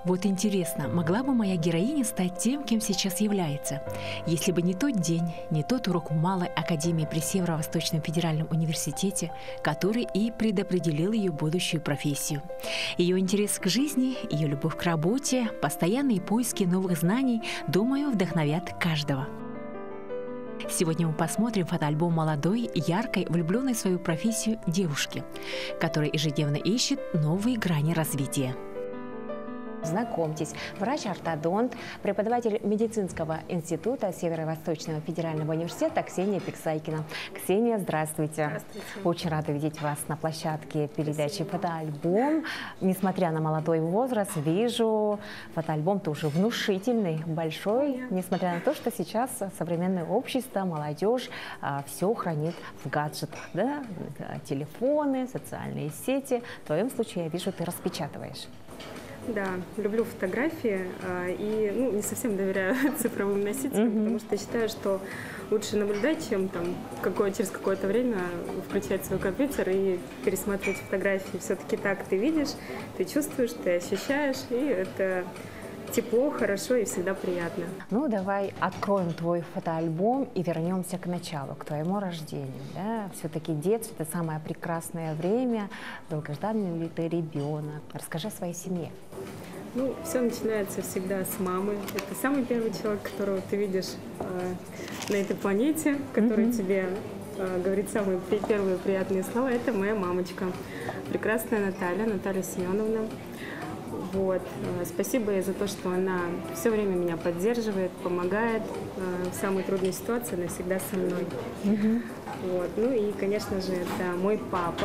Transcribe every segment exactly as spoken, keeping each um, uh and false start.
Вот интересно, могла бы моя героиня стать тем, кем сейчас является, если бы не тот день, не тот урок в Малой академии при Северо-Восточном федеральном университете, который и предопределил ее будущую профессию. Ее интерес к жизни, ее любовь к работе, постоянные поиски новых знаний, думаю, вдохновят каждого. Сегодня мы посмотрим фотоальбом молодой, яркой, влюбленной в свою профессию девушки, которая ежедневно ищет новые грани развития. Знакомьтесь, врач-ортодонт, преподаватель медицинского института Северо-Восточного федерального университета Ксения Пиксайкина. Ксения, здравствуйте. Здравствуйте. Очень рада видеть вас на площадке передачи «Фотоальбом». Несмотря на молодой возраст, вижу, фотоальбом-то уже внушительный, большой, несмотря на то, что сейчас современное общество, молодежь а, все хранит в гаджетах, да? Телефоны, социальные сети. В твоем случае, я вижу, ты распечатываешь. Да, люблю фотографии а, и ну, не совсем доверяю цифровым носителям, mm-hmm. потому что считаю, что лучше наблюдать, чем там, какое, через какое-то время включать свой компьютер и пересматривать фотографии. Все-таки так ты видишь, ты чувствуешь, ты ощущаешь, и это тепло, хорошо и всегда приятно. Ну, давай откроем твой фотоальбом и вернемся к началу, к твоему рождению. Да? Все-таки детство – это самое прекрасное время. Долгожданный ли ты ребенок? Расскажи о своей семье. Ну, все начинается всегда с мамы. Это самый первый человек, которого ты видишь э, на этой планете, который mm-hmm. тебе э, говорит самые первые приятные слова. Это моя мамочка, прекрасная Наталья, Наталья Семеновна. Вот. Спасибо ей за то, что она все время меня поддерживает, помогает. В самой трудной ситуации она всегда со мной. Mm-hmm. Вот. Ну и, конечно же, это мой папа,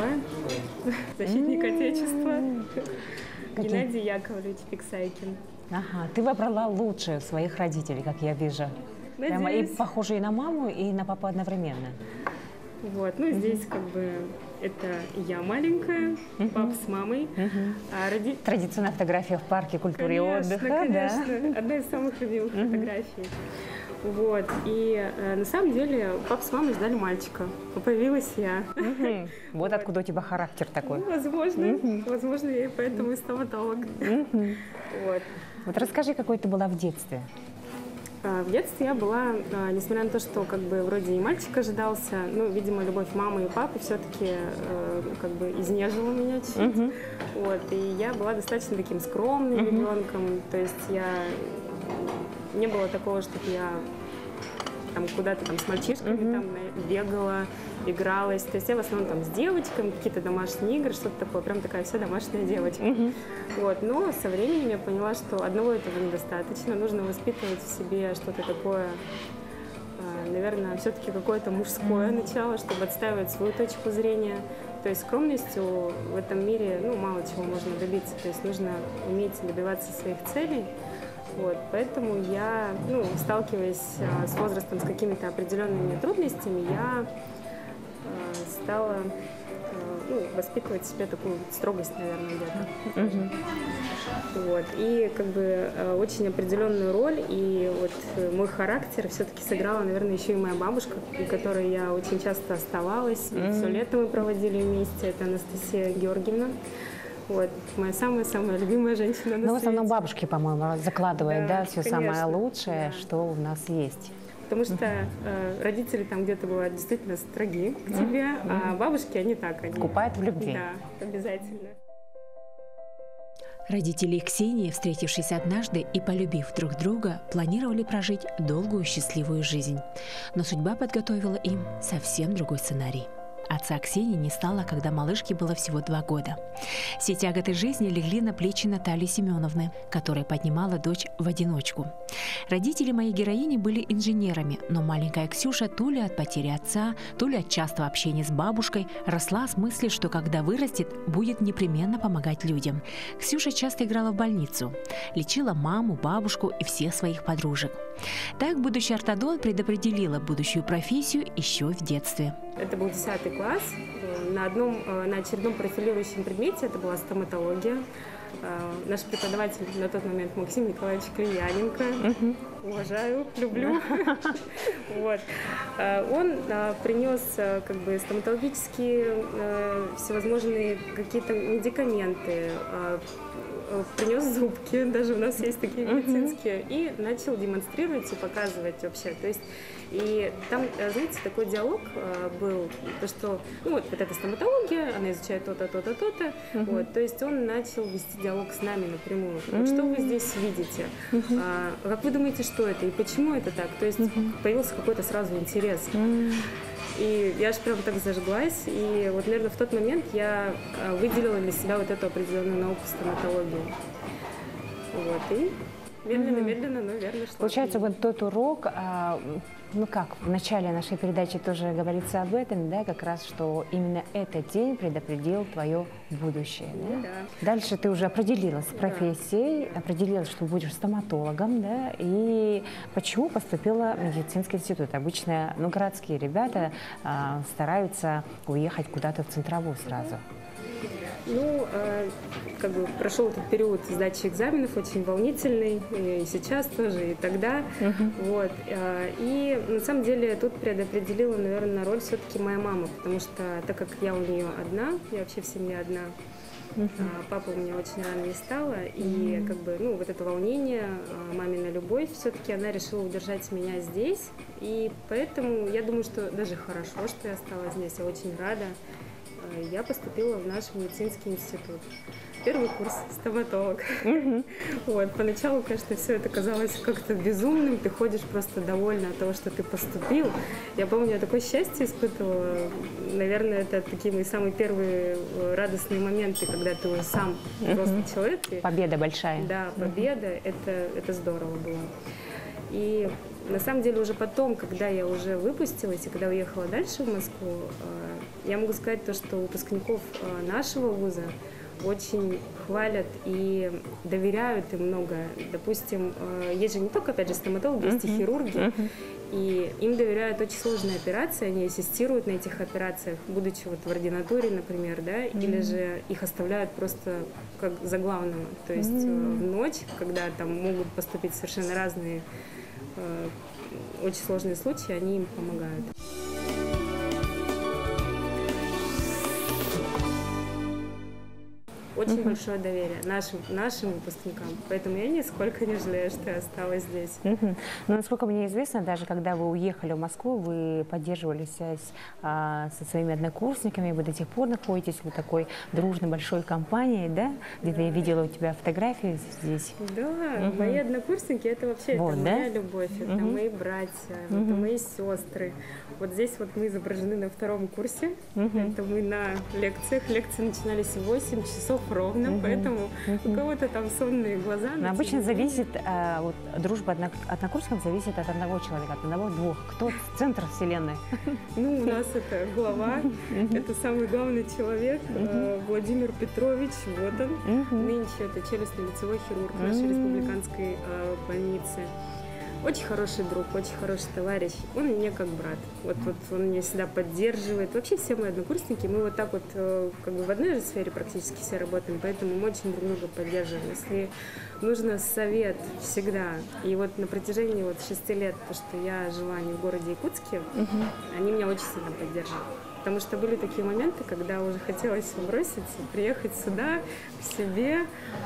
защитник mm-hmm. Отечества, Геннадий Яковлевич Пиксайкин. Ага, ты выбрала лучшее своих родителей, как я вижу. Прямо и похожи и на маму, и на папу одновременно. Вот, ну здесь mm-hmm. как бы это я маленькая, mm-hmm. папа с мамой. Mm-hmm. А роди... Традиционная фотография в парке культуры конечно, и отдыха. Конечно, да? Одна из самых любимых mm-hmm. фотографий. Вот, и э, на самом деле папа с мамой ждали мальчика, появилась я. Mm-hmm. Вот, вот откуда у тебя характер такой. Ну, возможно, mm-hmm. возможно, я и поэтому и стоматолог. Mm-hmm. Вот. Вот расскажи, какой ты была в детстве. В детстве я была, несмотря на то, что как бы вроде и мальчик ожидался, ну, видимо, любовь мамы и папы все-таки как бы изнежила меня чуть-чуть. Uh-huh. Вот, и я была достаточно таким скромным uh-huh. ребенком, то есть я не было такого, чтобы я там куда-то там с мальчишками uh-huh. там бегала, игралась. То есть я в основном там с девочками, какие-то домашние игры, что-то такое, прям такая вся домашняя девочка. Uh-huh. Вот. Но со временем я поняла, что одного этого недостаточно, нужно воспитывать в себе что-то такое, наверное, все-таки какое-то мужское uh-huh. начало, чтобы отстаивать свою точку зрения. То есть скромностью в этом мире, ну, мало чего можно добиться, то есть нужно уметь добиваться своих целей. Вот, поэтому я, ну, сталкиваясь а, с возрастом, с какими-то определенными трудностями, я а, стала а, ну, воспитывать в себе такую строгость, наверное, где-то. Uh-huh. Вот, и как бы а, очень определенную роль, и вот мой характер все-таки сыграла, наверное, еще и моя бабушка, у которой я очень часто оставалась, uh-huh. все лето мы проводили вместе, это Анастасия Георгиевна. Вот, моя самая-самая любимая женщина на Ну, в основном свете. бабушки, по-моему, закладывают, да, да все конечно, самое лучшее, да. что у нас есть. Потому что э, родители там где-то бывают действительно строги к тебе, mm-hmm. а бабушки, они так, они... Купают в любви. Да, обязательно. Родители Ксении, встретившись однажды и полюбив друг друга, планировали прожить долгую счастливую жизнь. Но судьба подготовила им совсем другой сценарий. Отца Ксении не стало, когда малышке было всего два года. Все тяготы жизни легли на плечи Натальи Семеновны, которая поднимала дочь в одиночку. Родители моей героини были инженерами, но маленькая Ксюша то ли от потери отца, то ли от частого общения с бабушкой росла с мыслью, что когда вырастет, будет непременно помогать людям. Ксюша часто играла в больницу, лечила маму, бабушку и всех своих подружек. Так будущий ортодонт предопределила будущую профессию еще в детстве. Это был десятый класс. На, одном, на очередном профилирующем предмете, это была стоматология. Наш преподаватель на тот момент Максим Николаевич Клеяненко, uh-huh. уважаю, люблю. Вот. Он принес как бы стоматологические всевозможные какие-то медикаменты, принес зубки, даже у нас есть такие медицинские, uh-huh. и начал демонстрировать и показывать вообще. То есть, и там, знаете, такой диалог был, то что, ну вот, вот эта стоматология, она изучает то-то, то-то, то-то, uh-huh. вот, то есть он начал вести диалог с нами напрямую. Uh-huh. Вот, что вы здесь видите? Uh-huh. А, как вы думаете, что это и почему это так? То есть uh-huh. появился какой-то сразу интерес. Uh-huh. И я аж прям так зажглась, и вот, наверное, в тот момент я выделила для себя вот эту определенную науку стоматологии. Вот, и медленно-медленно, но верно шла. Получается, вот тот урок, ну как, в начале нашей передачи тоже говорится об этом, да, как раз, что именно этот день предопределил твое будущее. Да? Да. Дальше ты уже определилась с профессией, да. определилась, что будешь стоматологом, да, и почему поступила в медицинский институт? Обычно, ну, городские ребята а, стараются уехать куда-то в центровую сразу. Ну, э, как бы прошел этот период сдачи экзаменов, очень волнительный, и сейчас тоже, и тогда. Uh-huh. Вот. Э, и на самом деле тут предопределила, наверное, роль все-таки моя мама, потому что так как я у нее одна, я вообще в семье одна, uh-huh. а папа у меня очень рано не стало, и uh-huh. как бы, ну, вот это волнение, мамина любовь, все-таки она решила удержать меня здесь, и поэтому я думаю, что даже хорошо, что я осталась здесь, я очень рада. Я поступила в наш медицинский институт. Первый курс стоматолог. Mm-hmm. Вот. Поначалу, конечно, все это казалось как-то безумным. Ты ходишь просто довольна от того, что ты поступил. Я помню, я такое счастье испытывала. Наверное, это такие мои самые первые радостные моменты, когда ты уже сам взрослый mm-hmm. человек. И, победа большая. Да, победа. Mm-hmm. это, это здорово было. И на самом деле уже потом, когда я уже выпустилась и когда уехала дальше в Москву, я могу сказать то, что выпускников нашего вуза очень хвалят и доверяют им много. Допустим, есть же не только, опять же, стоматологи, есть и хирурги, и им доверяют очень сложные операции, они ассистируют на этих операциях, будучи вот в ординатуре, например, да, или же их оставляют просто как за главного. То есть в ночь, когда там могут поступить совершенно разные очень сложные случаи, они им помогают. Очень uh-huh. большое доверие нашим, нашим выпускникам. Поэтому я нисколько не жалею, что я осталась здесь. Uh-huh. Но, насколько мне известно, даже когда вы уехали в Москву, вы поддерживали связь а, со своими однокурсниками, вы до сих пор находитесь в такой дружной большой компании, да? Где-то да. я видела у тебя фотографии здесь. Да, uh-huh. мои однокурсники, это вообще вот, это да? моя любовь, это uh-huh. мои братья, uh-huh. это мои сестры. Вот здесь вот мы изображены на втором курсе, uh-huh. это мы на лекциях. Лекции начинались в восемь часов ровно, uh-huh. поэтому uh-huh. у кого-то там сонные глаза. Но обычно зависит, а, вот, дружба однокурсников зависит от одного человека, от одного-двух. Кто центр вселенной? Ну, у нас это глава, это самый главный человек, Владимир Петрович, вот он. Нынче это челюстно-лицевой хирург нашей республиканской больницы. Очень хороший друг, очень хороший товарищ. Он мне как брат. Вот, вот он меня всегда поддерживает. Вообще все мои однокурсники, мы вот так вот как бы в одной же сфере практически все работаем, поэтому мы очень друг друга поддерживаем. Если нужно совет всегда, и вот на протяжении вот шести лет, то, что я жила не в городе Якутске, угу. они меня очень сильно поддерживают. Потому что были такие моменты, когда уже хотелось броситься, приехать сюда, к себе,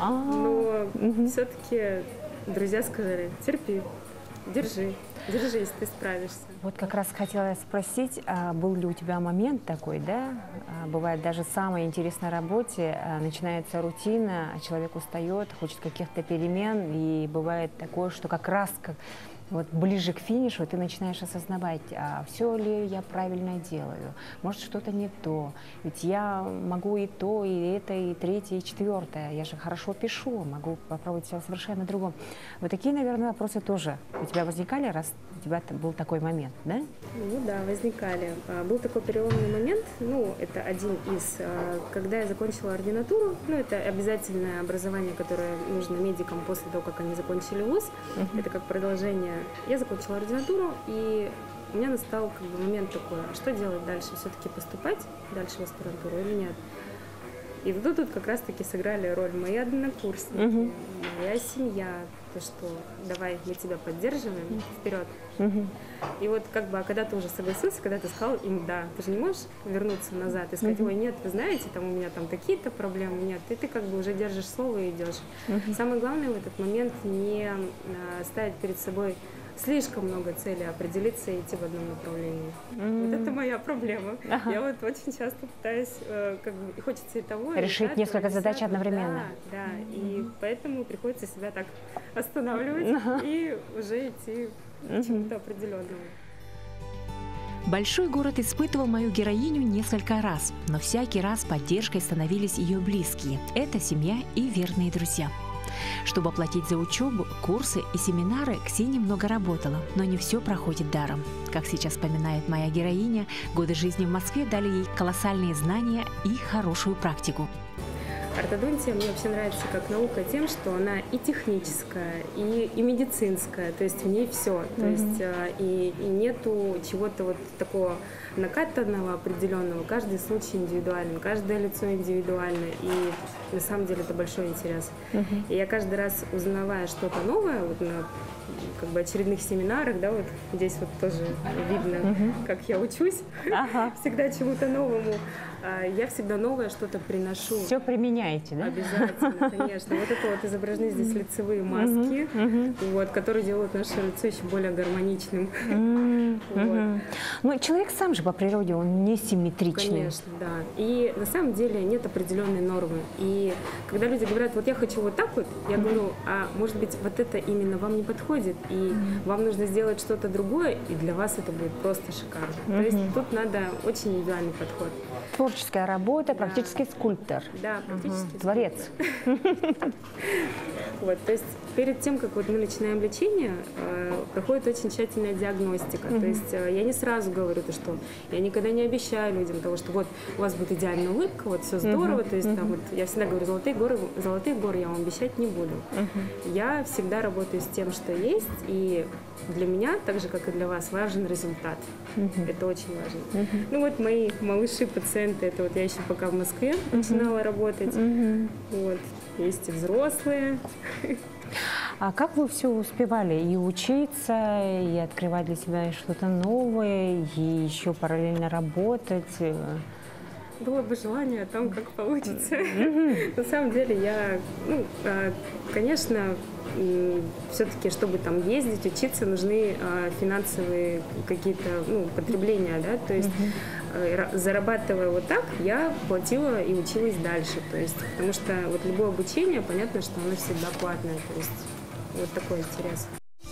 но угу. все-таки друзья сказали: терпи. Держи, держись, ты справишься. Вот как раз хотела спросить, а был ли у тебя момент такой, да? А бывает даже в самой интересной работе а, начинается рутина, а человек устает, хочет каких-то перемен, и бывает такое, что как раз как вот ближе к финишу ты начинаешь осознавать, а все ли я правильно делаю, может что-то не то, ведь я могу и то, и это, и третье, и четвертое, я же хорошо пишу, могу попробовать себя совершенно другом. Вот такие, наверное, вопросы тоже у тебя возникали, раз у тебя был такой момент, да? Ну да, возникали. Был такой переломный момент, ну это один из, когда я закончила ординатуру, ну это обязательное образование, которое нужно медикам после того, как они закончили вуз, uh-huh. это как продолжение. Я закончила ординатуру, и у меня настал как бы момент такой: а что делать дальше? Все-таки поступать дальше в аспирантуру или нет? И тут, тут как раз-таки сыграли роль мои однокурсники, угу. моя семья, то, что давай мы тебя поддерживаем, вперед. Угу. И вот как бы, а когда ты уже согласился, когда ты сказал им да, ты же не можешь вернуться назад и сказать, ой, нет, вы знаете, там у меня там такие-то проблемы, нет, и ты как бы уже держишь слово и идешь. Угу. Самое главное в этот момент не а, ставить перед собой слишком много целей, определиться и идти в одном направлении. Mm-hmm. Вот это моя проблема. Ага. Я вот очень часто пытаюсь, э, как бы, хочется и того, решить и несколько задач одновременно. Да, да. Mm-hmm. И поэтому приходится себя так останавливать uh-huh. и уже идти mm-hmm. к чему-то определенному. Большой город испытывал мою героиню несколько раз, но всякий раз поддержкой становились ее близкие. Это семья и верные друзья. Чтобы оплатить за учебу, курсы и семинары, Ксения много работала, но не все проходит даром. Как сейчас вспоминает моя героиня, годы жизни в Москве дали ей колоссальные знания и хорошую практику. Ортодонтия мне вообще нравится как наука тем, что она и техническая, и, и медицинская, то есть в ней все. Mm-hmm. То есть и, и нету чего-то вот такого накатанного, определенного. Каждый случай индивидуален, каждое лицо индивидуально, и на самом деле это большой интерес. Mm-hmm. И я каждый раз, узнавая что-то новое, вот на как бы очередных семинарах, да, вот здесь вот тоже видно, uh-huh. как я учусь, ага. всегда чему-то новому. Я всегда новое что-то приношу. Все применяете, да? Обязательно, конечно. Вот это вот изображены здесь лицевые маски, uh-huh. вот, которые делают наше лицо еще более гармоничным. Uh-huh. Вот. Ну, человек сам же по природе, он не симметричный. Конечно, да. И на самом деле нет определенной нормы. И когда люди говорят, вот я хочу вот так вот, я uh-huh. говорю, а может быть вот это именно вам не подходит, и mm-hmm. вам нужно сделать что-то другое, и для вас это будет просто шикарно. Mm-hmm. То есть тут надо очень индивидуальный подход. Творческая работа, да. практически скульптор. Да, практически mm-hmm. Творец. Вот, то есть перед тем, как вот мы начинаем лечение, э, проходит очень тщательная диагностика. Mm-hmm. То есть э, я не сразу говорю то, что я никогда не обещаю людям того, что вот у вас будет идеальная улыбка, вот все здорово. Mm-hmm. То есть там, вот, я всегда говорю, золотые горы, золотые горы я вам обещать не буду. Mm-hmm. Я всегда работаю с тем, что есть, и для меня, так же, как и для вас, важен результат. Mm-hmm. Это очень важно. Mm-hmm. Ну вот мои малыши, пациенты, это вот я еще пока в Москве mm-hmm. начинала работать. Mm-hmm. Вот. Есть и взрослые. А как вы все успевали и учиться, и открывать для себя что-то новое, и еще параллельно работать? Было бы желание о том, как получится. Mm-hmm. На самом деле я, ну, конечно, все-таки, чтобы там ездить, учиться, нужны финансовые какие-то, ну, потребления, да, то есть mm-hmm. зарабатывая вот так, я платила и училась дальше, то есть, потому что вот любое обучение, понятно, что оно всегда платное, то есть вот такой интерес.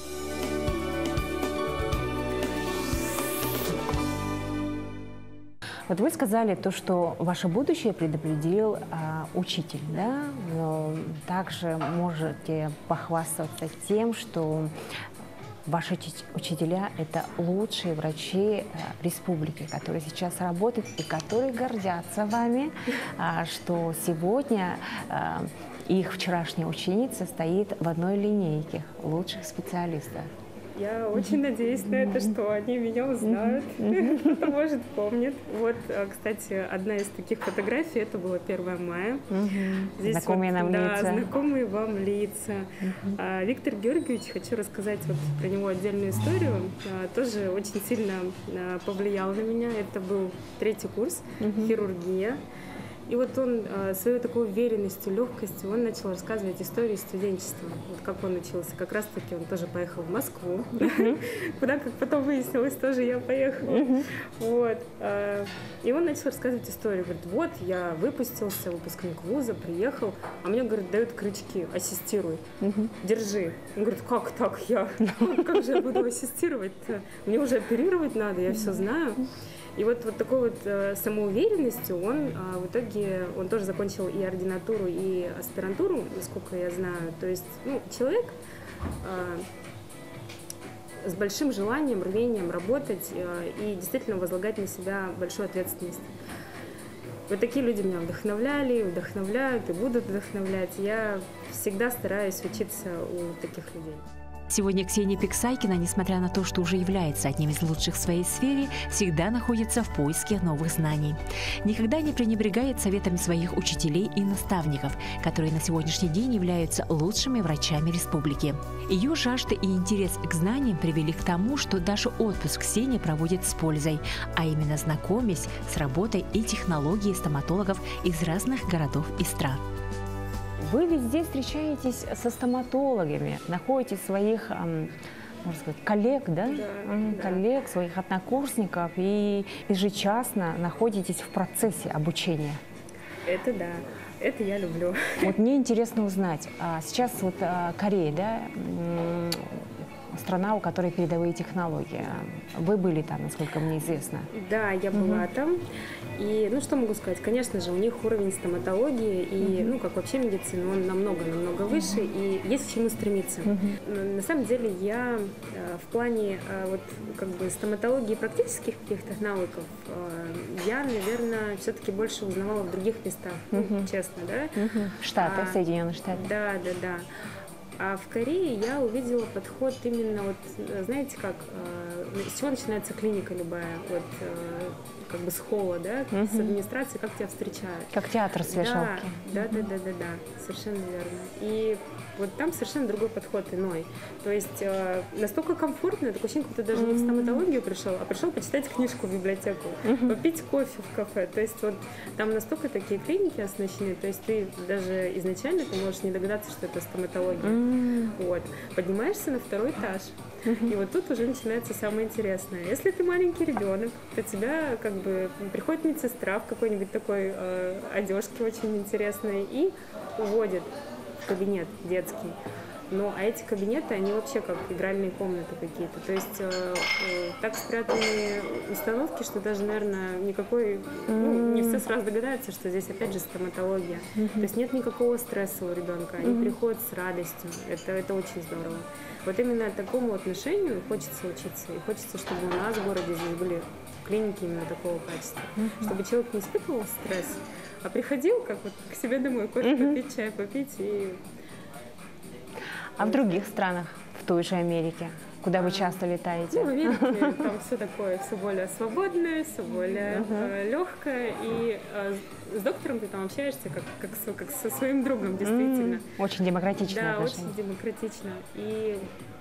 Вот вы сказали то, что ваше будущее предопределил а, учитель, да? Но также можете похвастаться тем, что ваши учителя – это лучшие врачи а, республики, которые сейчас работают и которые гордятся вами, а, что сегодня а, их вчерашняя ученица стоит в одной линейке лучших специалистов. Я очень надеюсь на это, что они меня узнают, кто-то, может, помнит. Вот, кстати, одна из таких фотографий, это было первое мая. Здесь знакомые вот, нам да, лица. знакомые вам лица. А, Виктор Георгиевич, хочу рассказать вот про него отдельную историю, а, тоже очень сильно а, повлиял на меня. Это был третий курс, хирургия. И вот он э, своей такой уверенностью, легкостью, он начал рассказывать историю студенчества. Вот как он учился. Как раз-таки он тоже поехал в Москву, uh-huh. куда, как потом выяснилось, тоже я поехала. Uh-huh. Вот. Э, и он начал рассказывать историю. Говорит, вот я выпустился, выпускник вуза, приехал, а мне, говорит, дают крючки, ассистируй, uh-huh. держи. Он говорит, как так я? Как же я буду ассистировать-то? Мне уже оперировать надо, я все знаю. И вот, вот такой вот э, самоуверенностью он э, в итоге, он тоже закончил и ординатуру, и аспирантуру, насколько я знаю. То есть, ну, человек э, с большим желанием, рвением работать э, и действительно возлагать на себя большую ответственность. Вот такие люди меня вдохновляли, вдохновляют и будут вдохновлять. Я всегда стараюсь учиться у таких людей. Сегодня Ксения Пиксайкина, несмотря на то, что уже является одним из лучших в своей сфере, всегда находится в поиске новых знаний. Никогда не пренебрегает советами своих учителей и наставников, которые на сегодняшний день являются лучшими врачами республики. Ее жажда и интерес к знаниям привели к тому, что даже отпуск Ксения проводит с пользой, а именно знакомясь с работой и технологией стоматологов из разных городов и стран. Вы везде встречаетесь со стоматологами, находите своих, эм, можно сказать, коллег, да? Да, М, да. коллег, своих однокурсников, и ежечасно находитесь в процессе обучения. Это да, это я люблю. Вот мне интересно узнать, а сейчас вот а, Корея, да, м, страна, у которой передовые технологии. Вы были там, насколько мне известно. Да, я была там. И, ну, что могу сказать? Конечно же, у них уровень стоматологии и, ну, как вообще медицины, он намного-намного выше, и есть к чему стремиться. На самом деле, я э, в плане э, вот, как бы стоматологии и практических каких-то навыков, э, я, наверное, все-таки больше узнавала в других местах, ну, честно, да? Штаты, А, Соединенные Штаты. Да, да, да. А в Корее я увидела подход именно вот, знаете как, э, с чего начинается клиника любая, вот, э, как бы с холла, да, Мгм. с администрации, как тебя встречают. Как театр с вешалки. Да, да, да, да, да, да, совершенно верно. И вот там совершенно другой подход, иной. То есть э, настолько комфортно, такое ощущение, что ты даже не в стоматологию пришел, а пришел почитать книжку в библиотеку, попить кофе в кафе. То есть вот там настолько такие клиники оснащены, то есть ты даже изначально ты можешь не догадаться, что это стоматология. Вот. Поднимаешься на второй этаж. И вот тут уже начинается самое интересное. Если ты маленький ребенок, то тебя как бы приходит медсестра в какой-нибудь такой э, одежке очень интересной и уводит в кабинет детский. Ну, а эти кабинеты, они вообще как игральные комнаты какие-то. То есть э, э, так спрятаны установки, что даже, наверное, никакой, ну, не все сразу догадаются, что здесь опять же стоматология. То есть нет никакого стресса у ребенка, они приходят с радостью. Это, это очень здорово. Вот именно такому отношению хочется учиться. И хочется, чтобы у нас в городе здесь были клиники именно такого качества. Чтобы человек не испытывал стресс, а приходил как вот к себе домой, кофе попить, чай попить и... А в других странах, в той же Америке, куда вы часто летаете? Ну, в Америке там все такое, все более свободное, все более э, легкое. И э, с доктором ты там общаешься как, как, со, как со своим другом, действительно. Очень демократичное Да, отношение. очень демократично. И,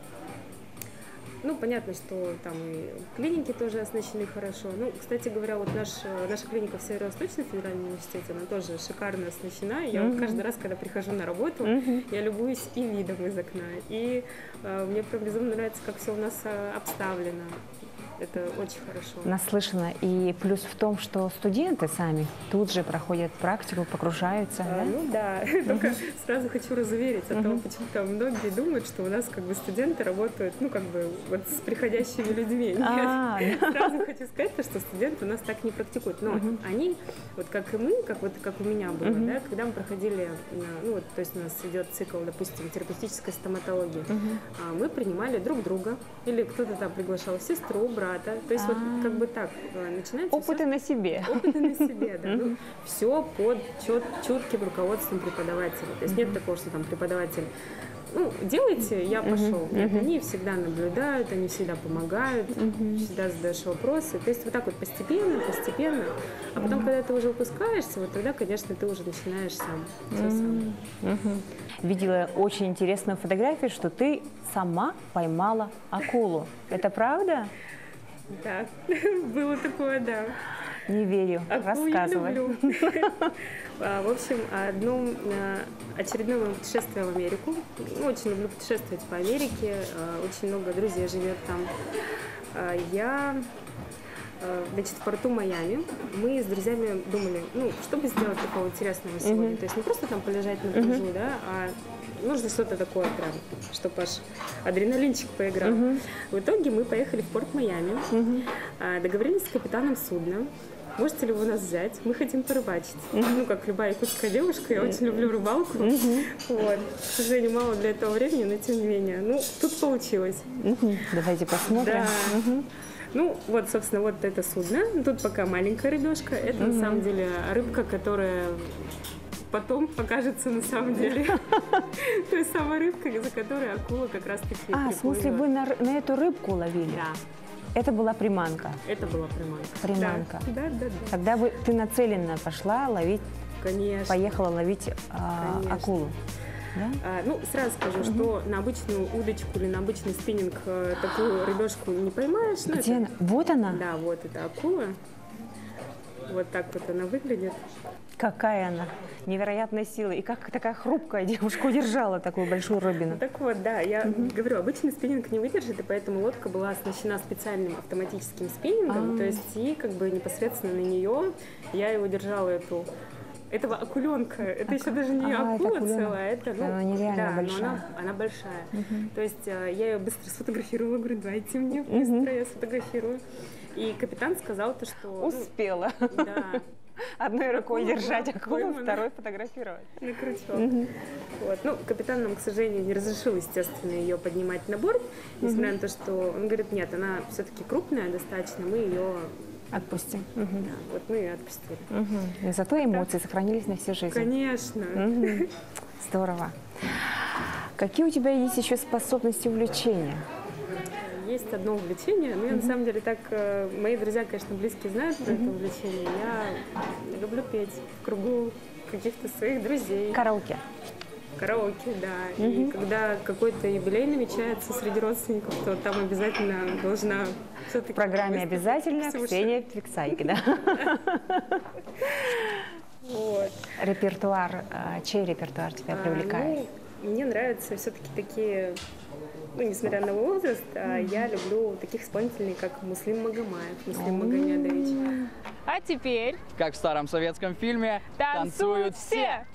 ну, понятно, что там и клиники тоже оснащены хорошо. Ну, кстати говоря, вот наш, наша клиника в Северо-Восточном федеральном университете, она тоже шикарно оснащена. Я вот каждый раз, когда прихожу на работу, я любуюсь и видом из окна, и э, мне прям безумно нравится, как все у нас э, обставлено. Это очень хорошо. Наслышана. И плюс в том, что студенты сами тут же проходят практику, погружаются. А, Да? ну да, только сразу хочу разуверить, а то почему-то многие думают, что у нас как бы студенты работают, ну как бы вот с приходящими людьми. А, Нет, сразу хочу сказать, что студенты у нас так не практикуют. Но они, вот как и мы, как вот как у меня было, да, когда мы проходили, ну вот, то есть у нас идет цикл, допустим, терапевтической стоматологии, а, мы принимали друг друга, или кто-то там приглашал сестру, брата. То есть вот как бы так начинается. Опыты всё- на себе. Опыты на себе, да. Ну, все под чет, чутким руководством преподавателя. То есть нет такого, что там преподаватель, ну, делайте, я пошел. Нет, они всегда наблюдают, они всегда помогают, всегда задаешь вопросы. То есть вот так вот постепенно, постепенно. А потом, когда ты уже выпускаешься, вот тогда, конечно, ты уже начинаешь сам. Все сам. Мгм. Видела очень интересную фотографию, что ты сама поймала акулу. Это правда? Да, было такое, да. Не верю. Акулу я Рассказывай. люблю. А, В общем, одно а, очередное мое путешествие в Америку. Ну, очень люблю путешествовать по Америке. а, Очень много друзей живет там. А, Я, а, значит, в порту Майами. Мы с друзьями думали, ну, что бы сделать такого интересного сегодня. То есть не просто там полежать на пляжу, да, а нужно что-то такое прям, чтобы аж адреналинчик поиграл. В итоге мы поехали в порт Майами, а, договорились с капитаном судна. Можете ли вы нас взять? Мы хотим порыбачить. Ну, как любая якутская девушка, я очень люблю рыбалку. Вот. К сожалению, мало для этого времени, но тем не менее. Ну, тут получилось. Мгм. Давайте посмотрим. Да. Ну, вот, собственно, вот это судно. Тут пока маленькая рыбешка. Это на самом деле рыбка, которая потом покажется на самом деле Той самой рыбкой, за которой акула как раз-таки А, в смысле, вы на, на эту рыбку ловили? Да. Это была приманка? Это была приманка. Приманка. Да, да, да. да. Тогда вы, ты нацеленно пошла ловить, Конечно. поехала ловить а, акулу? Да? А, ну, сразу скажу, угу. что на обычную удочку или на обычный спиннинг а, такую рыбешку не поймаешь. Где это... она? Вот она? Да, вот это акула. Вот так вот она выглядит. Какая она невероятной силы. И как такая хрупкая девушка удержала такую большую рыбину. Так вот, да, я угу. говорю, обычный спиннинг не выдержит, и поэтому лодка была оснащена специальным автоматическим спиннингом. А-а-а. То есть и как бы непосредственно на нее я и удержала эту... этого акуленка. Это а, еще даже не а, акула это целая, это, ну, она нереально да, большая. Но она, она большая. Угу. То есть я ее быстро сфотографировала, говорю, дайте мне быстро, угу. я сфотографирую. И капитан сказал то, что... Успела. Ну, да. Одной рукой акулу держать акулу, второй фотографировать. На крючок. Угу. Вот. Ну, капитан нам, к сожалению, не разрешил, естественно, ее поднимать на борт, несмотря угу. на то, что он говорит, нет, она все-таки крупная достаточно, мы ее... Отпустим. Угу. Да, вот мы ее отпустили. Угу. И зато эмоции да. сохранились на всю жизнь. Конечно. Угу. Здорово. Какие у тебя есть еще способности, увлечения? Есть одно увлечение, но я, mm-hmm. на самом деле так, мои друзья, конечно, близкие знают про mm-hmm. это увлечение. Я люблю петь в кругу каких-то своих друзей. Караоке. Караоке, да. Mm-hmm. И когда какой-то юбилей намечается среди родственников, то там обязательно должна все-таки... В программе обязательно Ксения Твиксайки, да? Вот. Репертуар, чей репертуар тебя привлекает? Мне нравятся все-таки такие... Ну, несмотря на его возраст, mm-hmm. я люблю таких исполнителей, как Муслим Магомаев, Муслим Магомедович. А теперь, как в старом советском фильме, танцуют, танцуют все!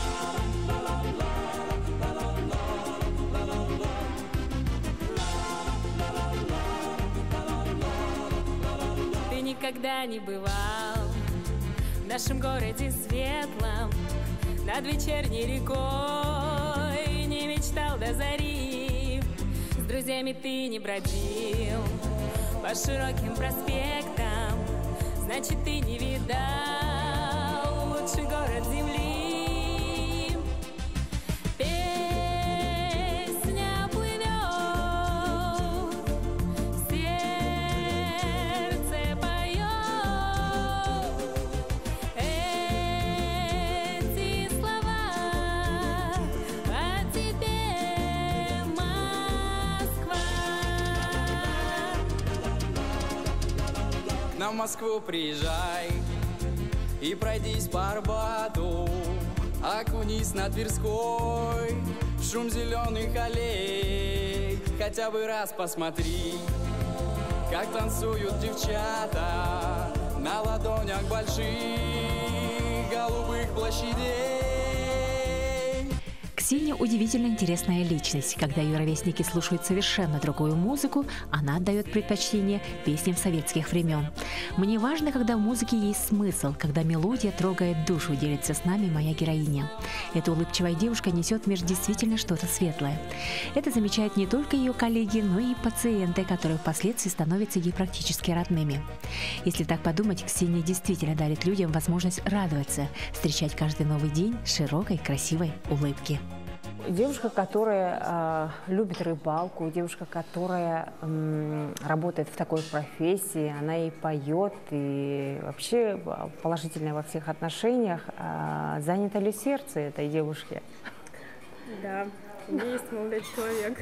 Ты никогда не бывал в нашем городе светлом, над вечерней рекой не мечтал до зари. С друзьями ты не бродил по широким проспектам, значит, ты не видал лучший город земли. Песня плывет, сердце поет эти слова о тебе. На Москву приезжай и пройдись по Арбату, окунись на Тверской в шум зеленых аллей. Хотя бы раз посмотри, как танцуют девчата на ладонях больших голубых площадей. Ксения удивительно интересная личность. Когда ее ровесники слушают совершенно другую музыку, она отдает предпочтение песням советских времен. Мне важно, когда в музыке есть смысл, когда мелодия трогает душу, делится с нами моя героиня. Эта улыбчивая девушка несет в мир действительно что-то светлое. Это замечают не только ее коллеги, но и пациенты, которые впоследствии становятся ей практически родными. Если так подумать, Ксения действительно дарит людям возможность радоваться, встречать каждый новый день с широкой, красивой улыбки. Девушка, которая э, любит рыбалку, девушка, которая э, работает в такой профессии, она и поет, и вообще положительная во всех отношениях. Э, занято ли сердце этой девушки? Да, у меня есть молодой человек.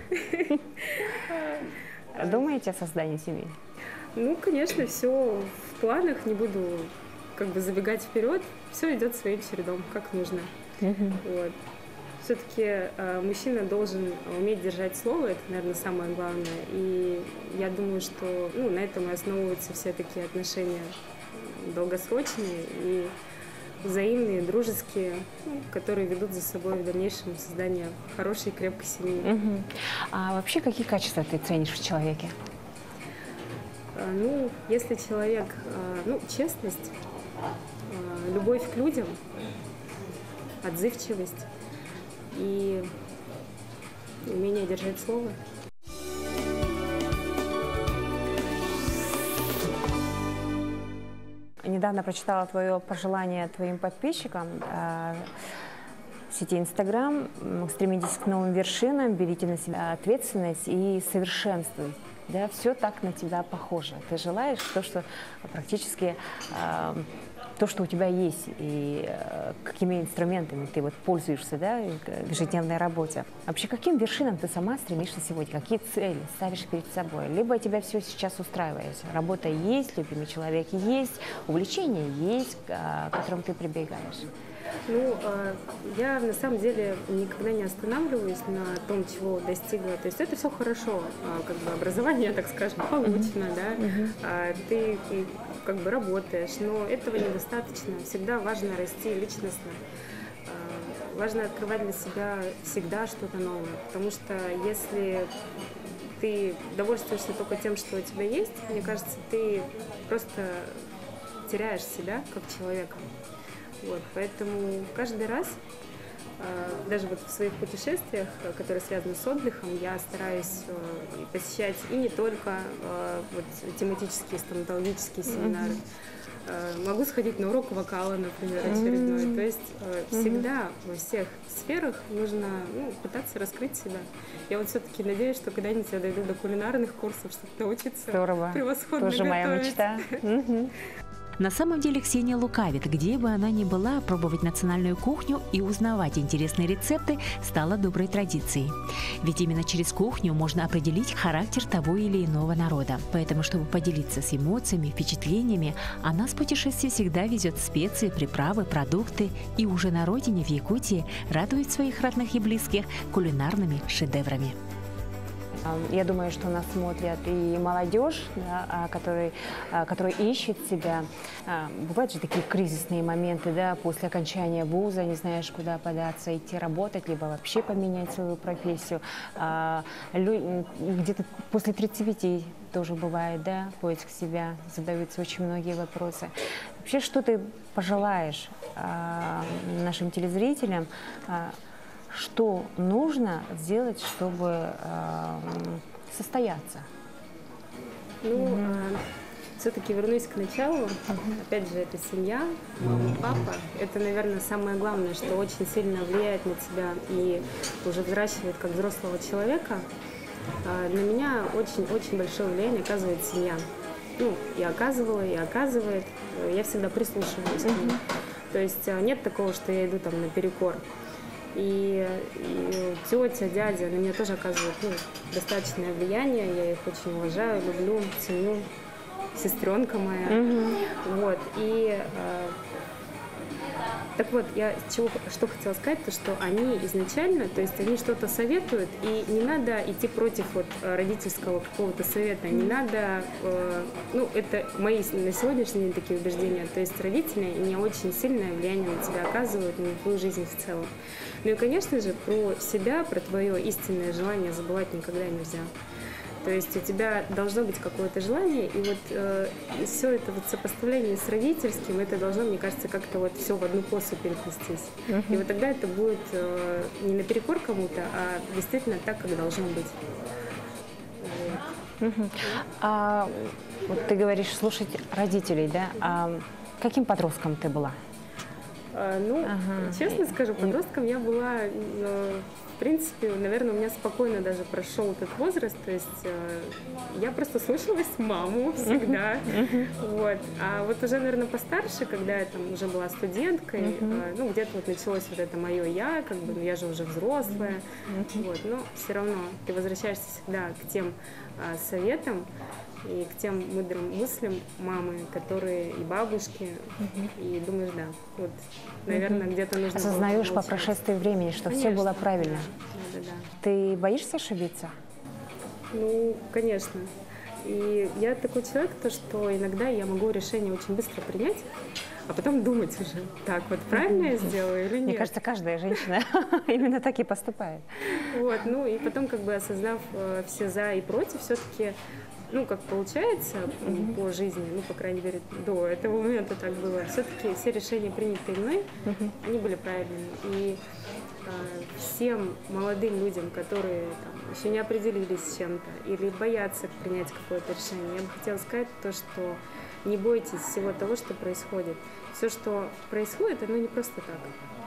Думаете о создании семьи? Ну, конечно, все в планах, не буду как бы забегать вперед, все идет своим чередом, как нужно. Вот. Все-таки э, мужчина должен уметь держать слово, это, наверное, самое главное. И я думаю, что ну, на этом и основываются все такие отношения долгосрочные и взаимные, дружеские, ну, которые ведут за собой в дальнейшем создание хорошей, крепкой семьи. Угу. А вообще какие качества ты ценишь в человеке? Э, ну, если человек, э, ну, честность, э, любовь к людям, отзывчивость и умение держать слово. Недавно прочитала твое пожелание твоим подписчикам. в сети Инстаграм, стремитесь к новым вершинам, берите на себя ответственность и совершенствуйтесь. Да, все так на тебя похоже. Ты желаешь то, что практически э, то, что у тебя есть, и э, какими инструментами ты вот пользуешься, да, в ежедневной работе. Вообще, к каким вершинам ты сама стремишься сегодня? Какие цели ставишь перед собой? Либо тебя все сейчас устраивает. Работа есть, любимый человек есть, увлечение есть, к которым ты прибегаешь. Ну, я на самом деле никогда не останавливаюсь на том, чего достигла. То есть это все хорошо, как бы образование, так скажем, получено, да, ты как бы работаешь, но этого недостаточно. Всегда важно расти личностно, важно открывать для себя всегда что-то новое, потому что если ты довольствуешься только тем, что у тебя есть, мне кажется, ты просто теряешь себя как человека. Вот, поэтому каждый раз, даже вот в своих путешествиях, которые связаны с отдыхом, я стараюсь посещать и не только вот, тематические стоматологические семинары. Mm-hmm. Могу сходить на урок вокала, например, очередной. Mm-hmm. То есть всегда во всех сферах нужно ну, пытаться раскрыть себя. Я вот все-таки надеюсь, что когда-нибудь я дойду до кулинарных курсов, чтобы научиться Здорово. Превосходно Тоже готовить. Моя мечта. Mm-hmm. На самом деле Ксения лукавит. Где бы она ни была, пробовать национальную кухню и узнавать интересные рецепты стало доброй традицией. Ведь именно через кухню можно определить характер того или иного народа. Поэтому, чтобы поделиться с эмоциями, впечатлениями, она с путешествия всегда везет специи, приправы, продукты и уже на родине, в Якутии, радует своих родных и близких кулинарными шедеврами. Я думаю, что нас смотрят и молодежь, да, который, который ищет себя. Бывают же такие кризисные моменты, да, после окончания вуза, не знаешь, куда податься, идти работать, либо вообще поменять свою профессию. Где-то после тридцати пяти тоже бывает, да, поиск себя, задаются очень многие вопросы. Вообще, что ты пожелаешь нашим телезрителям? Что нужно сделать, чтобы э, состояться? Ну, mm-hmm. э, все-таки вернусь к началу. Mm-hmm. Опять же, это семья, мама, папа. Это, наверное, самое главное, что очень сильно влияет на тебя и уже взращивает как взрослого человека. Э, на меня очень-очень большое влияние оказывает семья. Ну, и оказывала, и оказывает. Я всегда прислушиваюсь mm-hmm. к ним. То есть нет такого, что я иду там наперекор. И, и тетя, дядя на меня тоже оказывают ну, достаточное влияние. Я их очень уважаю, люблю, ценю. Сестренка моя. Mm-hmm. Вот. И э, так вот, я чего, что хотела сказать, то что они изначально, то есть они что-то советуют, и не надо идти против вот, родительского какого-то совета, не надо, э, ну, это мои на сегодняшний день такие убеждения, то есть родители не очень сильное влияние на тебя оказывают, на твою жизнь в целом. Ну и, конечно же, про себя, про твое истинное желание забывать никогда нельзя. То есть у тебя должно быть какое-то желание, и вот э, все это вот сопоставление с родительским, это должно, мне кажется, как-то вот все в одну косу переплестись. Uh-huh. И вот тогда это будет э, не наперекор кому-то, а действительно так, как должно быть. Вот. Uh-huh. А, вот ты говоришь слушать родителей, да? А каким подростком ты была? А, ну, ага. честно скажу, подростком я была, ну, в принципе, наверное, у меня спокойно даже прошел этот возраст, то есть э, я просто слушалась маму всегда, uh-huh. вот. А вот уже, наверное, постарше, когда я там уже была студенткой, uh-huh. э, ну, где-то вот началось вот это мое я, как бы, ну, я же уже взрослая, uh-huh. вот, но все равно ты возвращаешься всегда к тем э, советам, и к тем мудрым мыслям мамы, которые и бабушки, uh-huh. и думаешь, да, вот, наверное, uh-huh. где-то нужно... Осознаешь по прошествии времени, что Конечно, все было правильно. Да, да, да. Ты боишься ошибиться? Ну, конечно. И я такой человек, то, что иногда я могу решение очень быстро принять, а потом думать уже, так, вот правильно я сделаю или нет. Мне кажется, каждая женщина именно так и поступает. Вот, ну и потом, как бы осознав э, все за и против, все-таки, ну, как получается mm-hmm. по жизни, ну, по крайней мере, до этого момента так было, все-таки все решения, принятые мной, mm-hmm. они были правильными. И э, всем молодым людям, которые там, еще не определились с чем-то или боятся принять какое-то решение, я бы хотела сказать то, что не бойтесь всего того, что происходит. Все, что происходит, оно не просто так.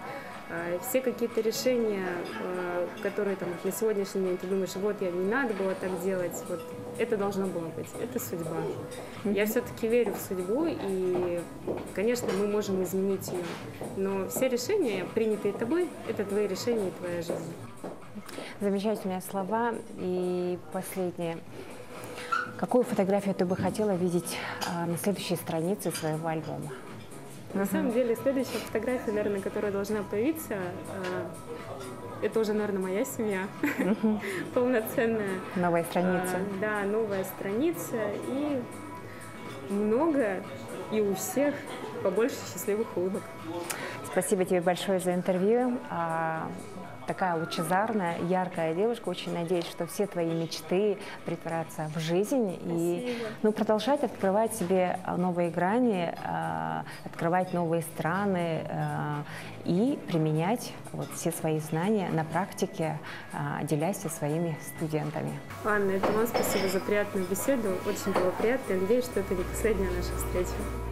А, Все какие-то решения, а, которые там на сегодняшний день ты думаешь, вот я не надо было так делать, вот это должно было быть, это судьба. Я все-таки верю в судьбу, и, конечно, мы можем изменить ее, но все решения, принятые тобой, это твои решения и твоя жизнь. Замечательные слова. И последнее. Какую фотографию ты бы хотела видеть а, на следующей странице своего альбома? На самом деле, следующая фотография, наверное, которая должна появиться, э, это уже, наверное, моя семья, полноценная. Новая страница. А, да, новая страница, и много, и у всех побольше счастливых улыбок. Спасибо тебе большое за интервью. А, Такая лучезарная, яркая девушка. Очень надеюсь, что все твои мечты притворятся в жизнь. И ну, продолжать открывать себе новые грани, э, открывать новые страны э, и применять вот, все свои знания на практике, э, делясь со своими студентами. Анна, это вам спасибо за приятную беседу. Очень было приятно. Я надеюсь, что это не последняя наша встреча.